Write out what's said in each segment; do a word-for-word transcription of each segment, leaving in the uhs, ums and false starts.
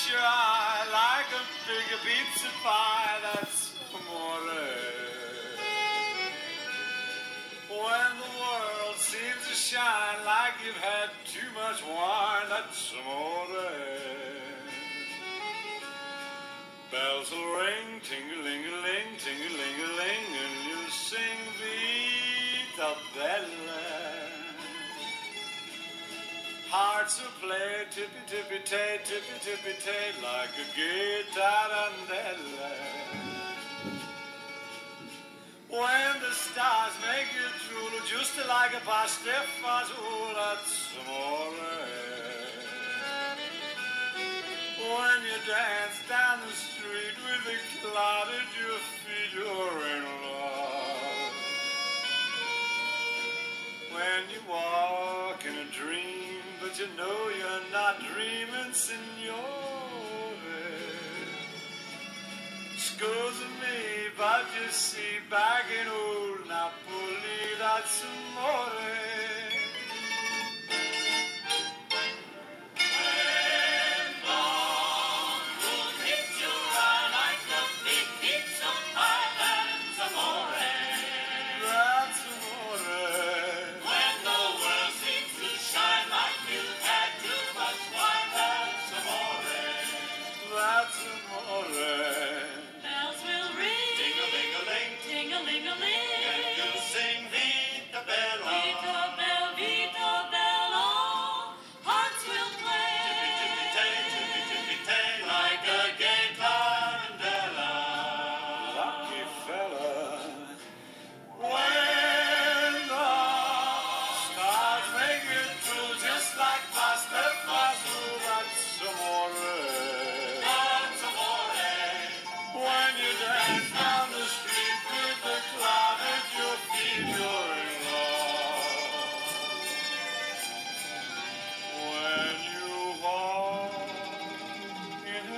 catch your eye like a big pizza pie. That's amore. When the world seems to shine like you've had too much wine, that's amore. Bells will ring, ting-a-ling-a-ling, ting-a-ling-a-ling, and you'll sing Vita Bella. Hearts will play tippy-tippy-tay, tippy-tippy-tay, like a gay tarantella. When the stars make you drool, just like a pastifazool, that's amore. When you dance down the street with a cloud at your feet, you're in love. When you walk in a dream, but you know you're not dreaming, signore. Scusa me, but you see, back in old Napoli, that's amore.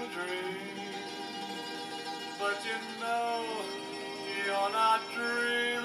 But you know you're not dreaming.